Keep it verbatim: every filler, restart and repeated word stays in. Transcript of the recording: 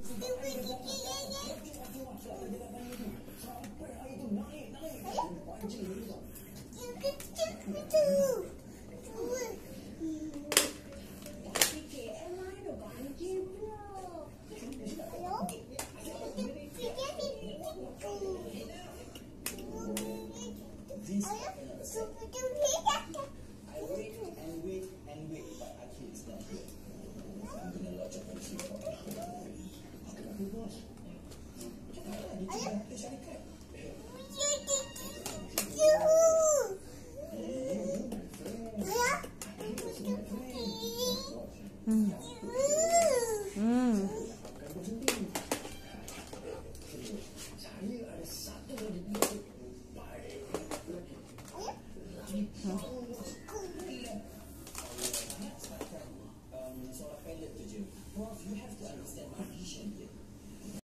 Hmm. Hmm. Seorang pilot tu je. Prof, you have to understand my vision here.